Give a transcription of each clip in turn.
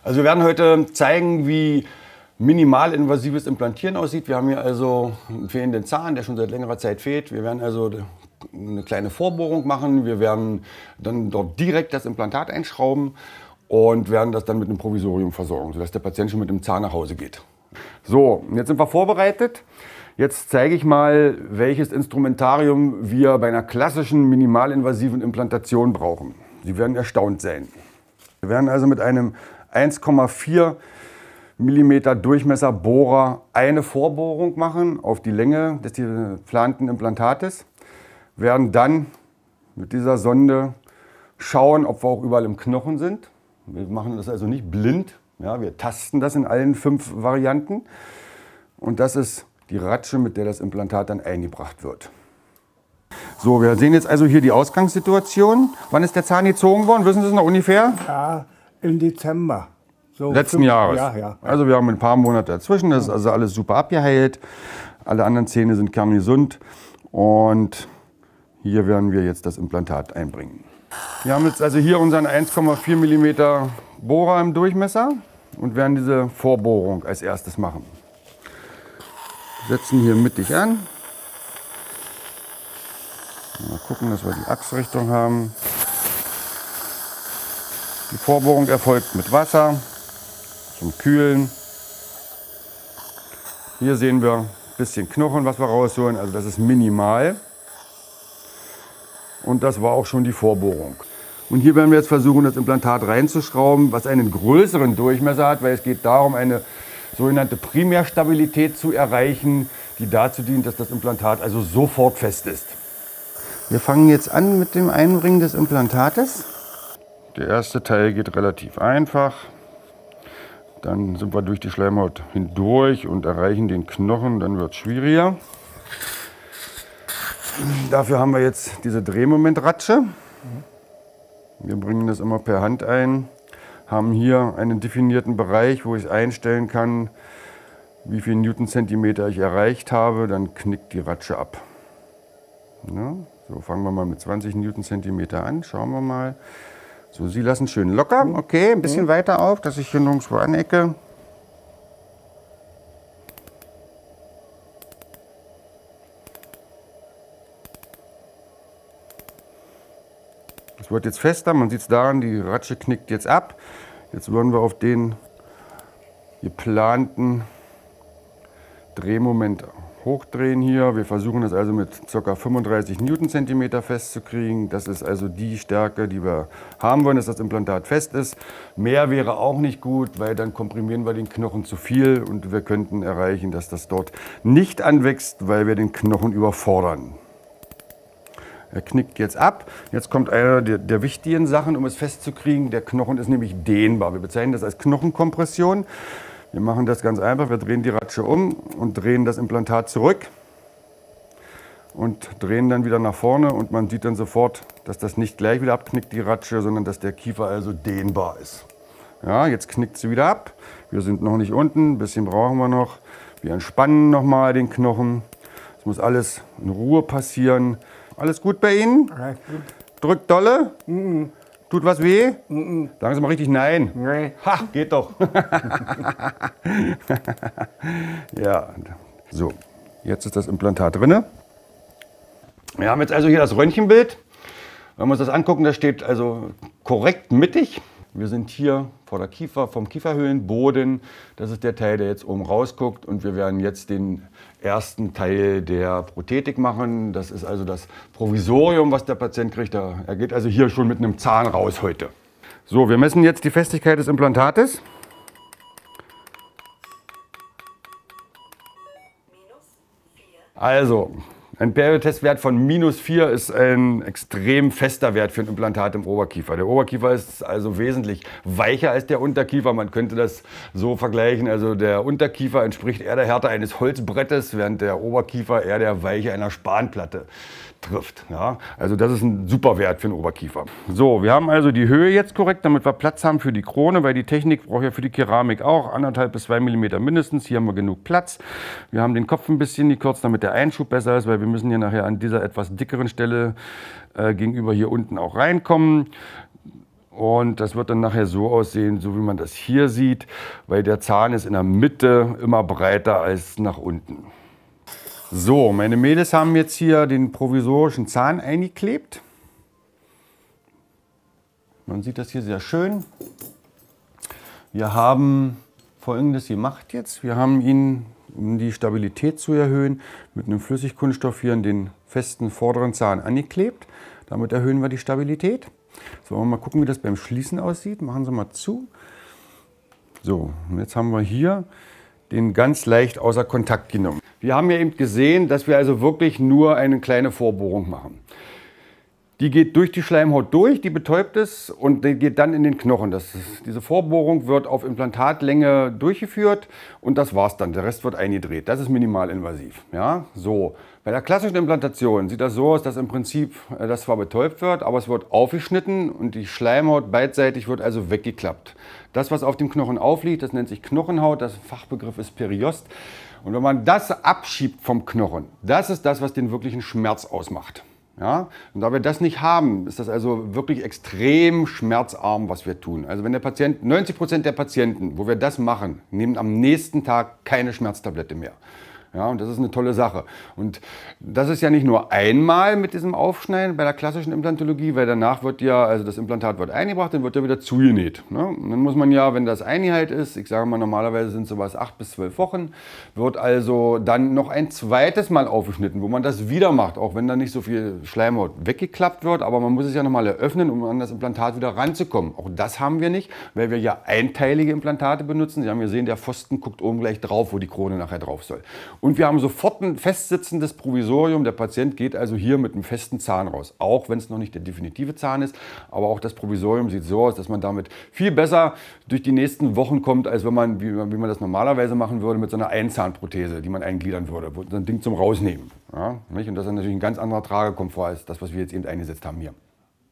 Also wir werden heute zeigen, wie minimalinvasives Implantieren aussieht. Wir haben hier also einen fehlenden Zahn, der schon seit längerer Zeit fehlt. Wir werden also eine kleine Vorbohrung machen. Wir werden dann dort direkt das Implantat einschrauben und werden das dann mit einem Provisorium versorgen, sodass der Patient schon mit dem Zahn nach Hause geht. So, jetzt sind wir vorbereitet. Jetzt zeige ich mal, welches Instrumentarium wir bei einer klassischen minimalinvasiven Implantation brauchen. Sie werden erstaunt sein. Wir werden also mit einem 1,4 mm Durchmesser Bohrer eine Vorbohrung machen auf die Länge des geplanten Implantates. Wir werden dann mit dieser Sonde schauen, ob wir auch überall im Knochen sind. Wir machen das also nicht blind. Ja, wir tasten das in allen 5 Varianten. Und das ist die Ratsche, mit der das Implantat dann eingebracht wird. So, wir sehen jetzt also hier die Ausgangssituation. Wann ist der Zahn gezogen worden? Wissen Sie es noch ungefähr? Ja, im Dezember. So Letzten Jahres. Ja. Also wir haben ein paar Monate dazwischen. Das ist also alles super abgeheilt. Alle anderen Zähne sind kerngesund. Und hier werden wir jetzt das Implantat einbringen. Wir haben jetzt also hier unseren 1,4 mm Bohrer im Durchmesser und werden diese Vorbohrung als erstes machen. Wir setzen hier mittig an. Mal gucken, dass wir die Achsrichtung haben. Die Vorbohrung erfolgt mit Wasser zum Kühlen. Hier sehen wir ein bisschen Knochen, was wir rausholen. Also das ist minimal. Und das war auch schon die Vorbohrung. Und hier werden wir jetzt versuchen, das Implantat reinzuschrauben, was einen größeren Durchmesser hat, weil es geht darum, eine sogenannte Primärstabilität zu erreichen, die dazu dient, dass das Implantat also sofort fest ist. Wir fangen jetzt an mit dem Einbringen des Implantates. Der erste Teil geht relativ einfach. Dann sind wir durch die Schleimhaut hindurch und erreichen den Knochen, dann wird es schwieriger. Dafür haben wir jetzt diese Drehmomentratsche. Wir bringen das immer per Hand ein, haben hier einen definierten Bereich, wo ich einstellen kann, wie viel Newtonzentimeter ich erreicht habe, dann knickt die Ratsche ab. Ja, so fangen wir mal mit 20 Newtonzentimeter an, schauen wir mal. So, Sie lassen schön locker, okay, ein bisschen weiter auf, dass ich hier nirgendwo anecke. Es wird jetzt fester, man sieht es daran, die Ratsche knickt jetzt ab. Jetzt würden wir auf den geplanten Drehmoment hochdrehen hier. Wir versuchen das also mit ca. 35 Newtonzentimeter festzukriegen. Das ist also die Stärke, die wir haben wollen, dass das Implantat fest ist. Mehr wäre auch nicht gut, weil dann komprimieren wir den Knochen zu viel und wir könnten erreichen, dass das dort nicht anwächst, weil wir den Knochen überfordern. Er knickt jetzt ab. Jetzt kommt eine der wichtigen Sachen, um es festzukriegen. Der Knochen ist nämlich dehnbar. Wir bezeichnen das als Knochenkompression. Wir machen das ganz einfach. Wir drehen die Ratsche um und drehen das Implantat zurück und drehen dann wieder nach vorne. Und man sieht dann sofort, dass das nicht gleich wieder abknickt, die Ratsche, sondern dass der Kiefer also dehnbar ist. Ja, jetzt knickt sie wieder ab. Wir sind noch nicht unten. Ein bisschen brauchen wir noch. Wir entspannen nochmal den Knochen. Es muss alles in Ruhe passieren. Alles gut bei Ihnen? Ja, gut. Drückt dolle? Tut was weh? Sagen Sie mal richtig nein. Nee. Ha, geht doch. Ja, so, jetzt ist das Implantat drin. Wir haben jetzt also hier das Röntgenbild. Wenn wir uns das angucken, das steht also korrekt mittig. Wir sind hier vor der vom Kieferhöhlenboden. Das ist der Teil, der jetzt oben rausguckt. Und wir werden jetzt den ersten Teil der Prothetik machen. Das ist also das Provisorium, was der Patient kriegt. Er geht also hier schon mit einem Zahn raus heute. So, wir messen jetzt die Festigkeit des Implantates. Also, ein Perio-Testwert von -4 ist ein extrem fester Wert für ein Implantat im Oberkiefer. Der Oberkiefer ist also wesentlich weicher als der Unterkiefer. Man könnte das so vergleichen. Also der Unterkiefer entspricht eher der Härte eines Holzbrettes, während der Oberkiefer eher der Weiche einer Spanplatte trifft. Ja, also das ist ein super Wert für den Oberkiefer. So, wir haben also die Höhe jetzt korrekt, damit wir Platz haben für die Krone, weil die Technik braucht ja für die Keramik auch 1,5 bis 2 mm mindestens. Hier haben wir genug Platz. Wir haben den Kopf ein bisschen gekürzt, damit der Einschub besser ist, weil wir müssen hier nachher an dieser etwas dickeren Stelle gegenüber hier unten auch reinkommen. Und das wird dann nachher so aussehen, so wie man das hier sieht, weil der Zahn ist in der Mitte immer breiter als nach unten. So, meine Mädels haben jetzt hier den provisorischen Zahn eingeklebt. Man sieht das hier sehr schön. Wir haben Folgendes gemacht jetzt. Wir haben ihn, um die Stabilität zu erhöhen, mit einem Flüssigkunststoff hier an den festen vorderen Zahn angeklebt. Damit erhöhen wir die Stabilität. So, wollen wir mal gucken, wie das beim Schließen aussieht. Machen Sie mal zu. So, und jetzt haben wir hier den ganz leicht außer Kontakt genommen. Wir haben ja eben gesehen, dass wir also wirklich nur eine kleine Vorbohrung machen. Die geht durch die Schleimhaut durch, die betäubt es und die geht dann in den Knochen. Diese Vorbohrung wird auf Implantatlänge durchgeführt und das war's dann. Der Rest wird eingedreht. Das ist minimalinvasiv. Ja? So. Bei der klassischen Implantation sieht das so aus, dass im Prinzip das zwar betäubt wird, aber es wird aufgeschnitten und die Schleimhaut beidseitig wird also weggeklappt. Das, was auf dem Knochen aufliegt, das nennt sich Knochenhaut, das Fachbegriff ist Periost. Und wenn man das abschiebt vom Knochen, das ist das, was den wirklichen Schmerz ausmacht. Ja? Und da wir das nicht haben, ist das also wirklich extrem schmerzarm, was wir tun. Also wenn der Patient, 90% der Patienten, wo wir das machen, nehmen am nächsten Tag keine Schmerztablette mehr. Ja, und das ist eine tolle Sache. Und das ist ja nicht nur einmal mit diesem Aufschneiden bei der klassischen Implantologie, weil danach wird ja, also das Implantat wird eingebracht, dann wird ja wieder zugenäht. Ne? Und dann muss man ja, wenn das Einheit ist, ich sage mal normalerweise sind sowas 8 bis 12 Wochen, wird also dann noch ein zweites Mal aufgeschnitten, wo man das wieder macht, auch wenn da nicht so viel Schleimhaut weggeklappt wird, aber man muss es ja nochmal eröffnen, um an das Implantat wieder ranzukommen. Auch das haben wir nicht, weil wir ja einteilige Implantate benutzen. Sie haben gesehen, der Pfosten guckt oben gleich drauf, wo die Krone nachher drauf soll. Und wir haben sofort ein festsitzendes Provisorium. Der Patient geht also hier mit einem festen Zahn raus. Auch wenn es noch nicht der definitive Zahn ist. Aber auch das Provisorium sieht so aus, dass man damit viel besser durch die nächsten Wochen kommt, als wenn man, wie man das normalerweise machen würde, mit so einer Einzahnprothese, die man eingliedern würde. So ein Ding zum Rausnehmen. Ja, nicht? Und das ist natürlich ein ganz anderer Tragekomfort als das, was wir jetzt eben eingesetzt haben hier.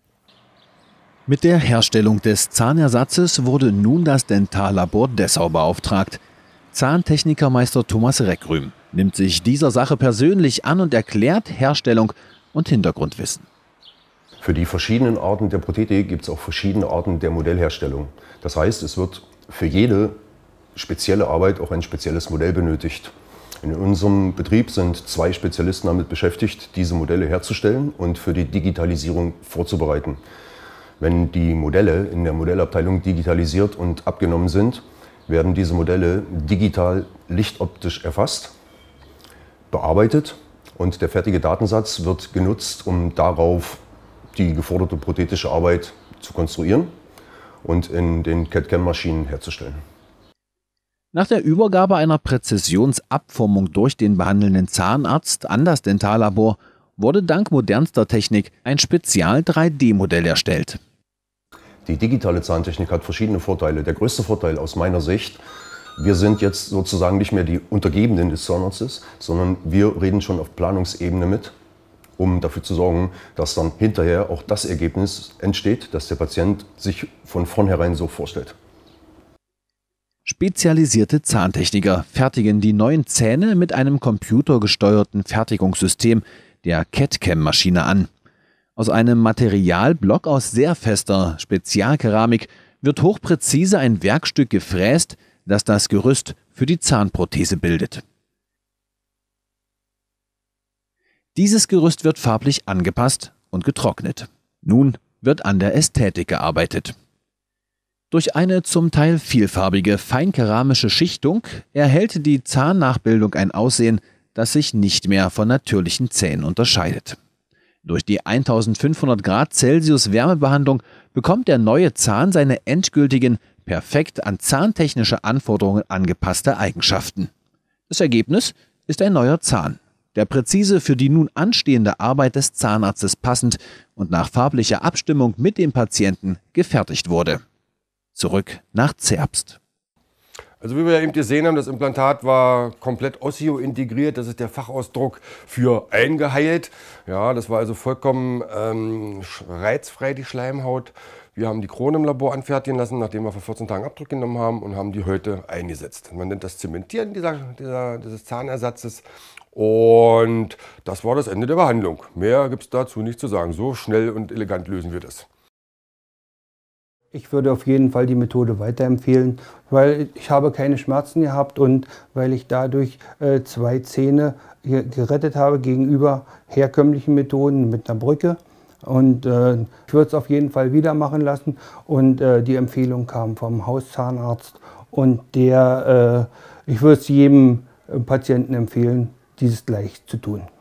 Mit der Herstellung des Zahnersatzes wurde nun das Dentallabor Dessau beauftragt. Zahntechnikermeister Thomas Reckrüm nimmt sich dieser Sache persönlich an und erklärt Herstellung und Hintergrundwissen. Für die verschiedenen Arten der Prothetik gibt es auch verschiedene Arten der Modellherstellung. Das heißt, es wird für jede spezielle Arbeit auch ein spezielles Modell benötigt. In unserem Betrieb sind 2 Spezialisten damit beschäftigt, diese Modelle herzustellen und für die Digitalisierung vorzubereiten. Wenn die Modelle in der Modellabteilung digitalisiert und abgenommen sind, werden diese Modelle digital lichtoptisch erfasst, bearbeitet und der fertige Datensatz wird genutzt, um darauf die geforderte prothetische Arbeit zu konstruieren und in den CAD-CAM-Maschinen herzustellen. Nach der Übergabe einer Präzisionsabformung durch den behandelnden Zahnarzt an das Dentallabor wurde dank modernster Technik ein Spezial-3D-Modell erstellt. Die digitale Zahntechnik hat verschiedene Vorteile. Der größte Vorteil aus meiner Sicht: Wir sind jetzt sozusagen nicht mehr die Untergebenen des Zahnarztes, sondern wir reden schon auf Planungsebene mit, um dafür zu sorgen, dass dann hinterher auch das Ergebnis entsteht, das der Patient sich von vornherein so vorstellt. Spezialisierte Zahntechniker fertigen die neuen Zähne mit einem computergesteuerten Fertigungssystem, der CAD-CAM-Maschine, an. Aus einem Materialblock aus sehr fester Spezialkeramik wird hochpräzise ein Werkstück gefräst, das das Gerüst für die Zahnprothese bildet. Dieses Gerüst wird farblich angepasst und getrocknet. Nun wird an der Ästhetik gearbeitet. Durch eine zum Teil vielfarbige, feinkeramische Schichtung erhält die Zahnnachbildung ein Aussehen, das sich nicht mehr von natürlichen Zähnen unterscheidet. Durch die 1500 Grad Celsius Wärmebehandlung bekommt der neue Zahn seine endgültigen, perfekt an zahntechnische Anforderungen angepasste Eigenschaften. Das Ergebnis ist ein neuer Zahn, der präzise für die nun anstehende Arbeit des Zahnarztes passend und nach farblicher Abstimmung mit dem Patienten gefertigt wurde. Zurück nach Zerbst. Also wie wir ja eben gesehen haben, das Implantat war komplett osseo-integriert, das ist der Fachausdruck für eingeheilt. Ja, das war also vollkommen reizfrei, die Schleimhaut. Wir haben die Krone im Labor anfertigen lassen, nachdem wir vor 14 Tagen Abdruck genommen haben und haben die heute eingesetzt. Man nennt das Zementieren dieses Zahnersatzes und das war das Ende der Behandlung. Mehr gibt es dazu nicht zu sagen. So schnell und elegant lösen wir das. Ich würde auf jeden Fall die Methode weiterempfehlen, weil ich habe keine Schmerzen gehabt und weil ich dadurch 2 Zähne gerettet habe gegenüber herkömmlichen Methoden mit einer Brücke. Und ich würde es auf jeden Fall wieder machen lassen. Und die Empfehlung kam vom Hauszahnarzt und ich würde es jedem Patienten empfehlen, dieses gleich zu tun.